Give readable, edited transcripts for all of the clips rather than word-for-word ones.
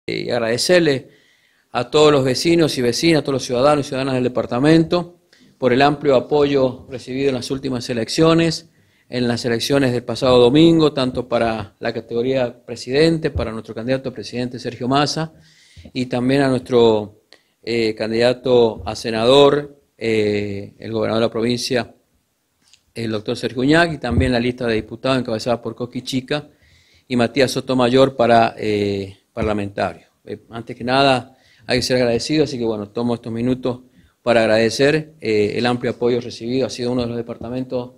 Y agradecerle a todos los vecinos y vecinas, a todos los ciudadanos y ciudadanas del departamento por el amplio apoyo recibido en las últimas elecciones, en las elecciones del pasado domingo, tanto para la categoría presidente, para nuestro candidato a presidente Sergio Massa, y también a nuestro candidato a senador, el gobernador de la provincia, el doctor Sergio Uñac, y también la lista de diputados encabezada por Coqui Chica y Matías Sotomayor para parlamentario. Antes que nada hay que ser agradecido, así que bueno, tomo estos minutos para agradecer el amplio apoyo recibido. Ha sido uno de los departamentos,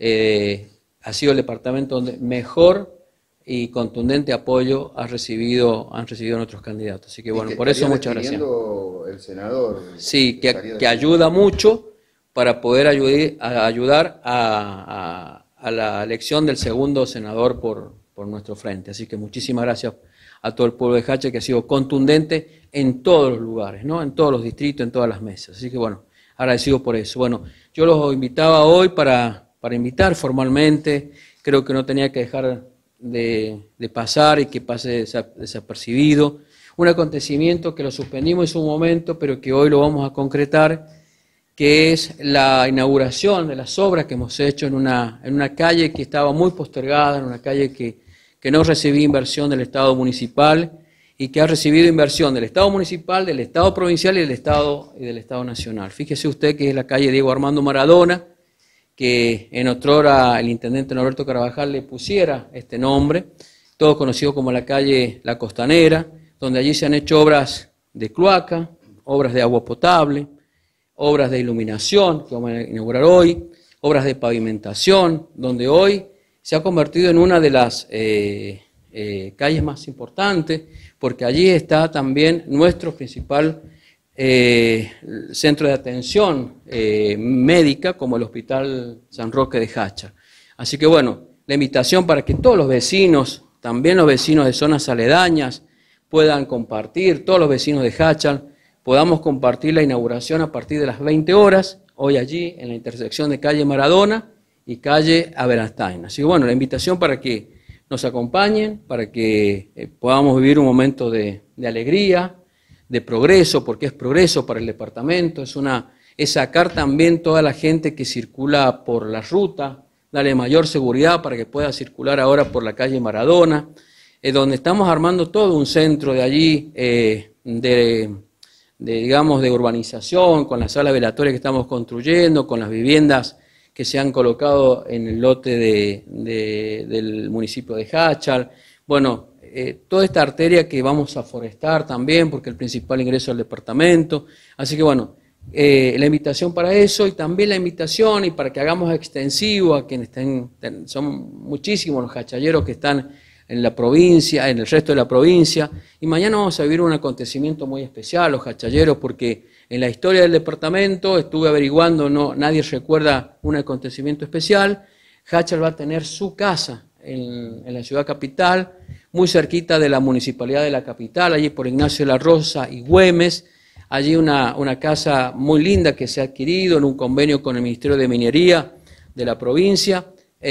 ha sido el departamento donde mejor y contundente apoyo han recibido nuestros candidatos. Así que bueno, por eso muchas gracias. El senador. Sí, que ayuda mucho para poder ayudar a la elección del segundo senador por nuestro frente. Así que muchísimas gracias a todo el pueblo de Hacha, que ha sido contundente en todos los lugares, ¿no? En todos los distritos, en todas las mesas. Así que bueno, agradecido por eso. Bueno, yo los invitaba hoy para invitar formalmente, creo que no tenía que dejar de pasar y que pase desapercibido, un acontecimiento que lo suspendimos en su momento, pero que hoy lo vamos a concretar, que es la inauguración de las obras que hemos hecho en una calle que estaba muy postergada, en una calle que no recibía inversión del Estado municipal y que ha recibido inversión del Estado municipal, del Estado provincial y del Estado nacional. Fíjese usted que es la calle Diego Armando Maradona, que en otrora el intendente Norberto Carabajal le pusiera este nombre, todo conocido como la calle La Costanera, donde allí se han hecho obras de cloaca, obras de agua potable, obras de iluminación, que vamos a inaugurar hoy, obras de pavimentación, donde hoy se ha convertido en una de las calles más importantes, porque allí está también nuestro principal centro de atención médica, como el Hospital San Roque de Hacha. Así que bueno, la invitación para que todos los vecinos, también los vecinos de zonas aledañas, puedan compartir, todos los vecinos de Hacha, podamos compartir la inauguración a partir de las 20 horas, hoy allí en la intersección de calle Maradona y calle Aberastain. Así que bueno, la invitación para que nos acompañen, para que podamos vivir un momento de alegría, de progreso, porque es progreso para el departamento, es sacar también toda la gente que circula por la ruta, darle mayor seguridad para que pueda circular ahora por la calle Maradona, donde estamos armando todo un centro de allí, digamos, de urbanización, con la sala velatoria que estamos construyendo, con las viviendas que se han colocado en el lote del municipio de Hachal. Bueno, toda esta arteria que vamos a forestar también, porque es el principal ingreso del departamento. Así que bueno, la invitación para eso, y también la invitación y para que hagamos extensivo a quienes son muchísimos los hachalleros que están en la provincia, en el resto de la provincia, y mañana vamos a vivir un acontecimiento muy especial, los hachalleros, porque en la historia del departamento, estuve averiguando, nadie recuerda un acontecimiento especial. Hachal va a tener su casa en la ciudad capital, muy cerquita de la municipalidad de la capital, allí por Ignacio de la Rosa y Güemes, allí una casa muy linda que se ha adquirido en un convenio con el Ministerio de Minería de la provincia,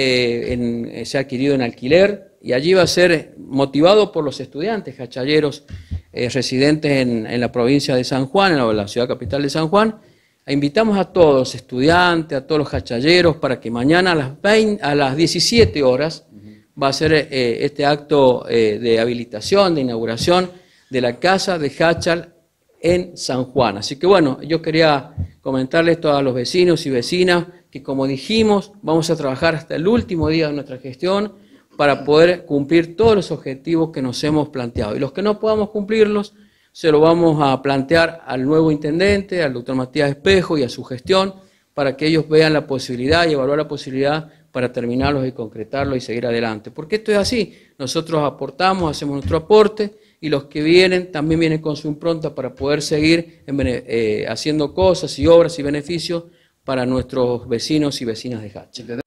se ha adquirido en alquiler, y allí va a ser motivado por los estudiantes hachalleros residentes en la provincia de San Juan, en la ciudad capital de San Juan. Invitamos a todos los estudiantes, a todos los hachalleros, para que mañana a las 17 horas va a ser este acto de habilitación, de inauguración de la Casa de Hachal en San Juan. Así que bueno, yo quería comentarles esto a los vecinos y vecinas, que como dijimos, vamos a trabajar hasta el último día de nuestra gestión para poder cumplir todos los objetivos que nos hemos planteado. Y los que no podamos cumplirlos, se lo vamos a plantear al nuevo intendente, al doctor Matías Espejo y a su gestión, para que ellos vean la posibilidad y evaluar la posibilidad para terminarlos y concretarlos y seguir adelante. Porque esto es así, nosotros aportamos, hacemos nuestro aporte, y los que vienen también vienen con su impronta para poder seguir haciendo cosas y obras y beneficios para nuestros vecinos y vecinas de Hacha.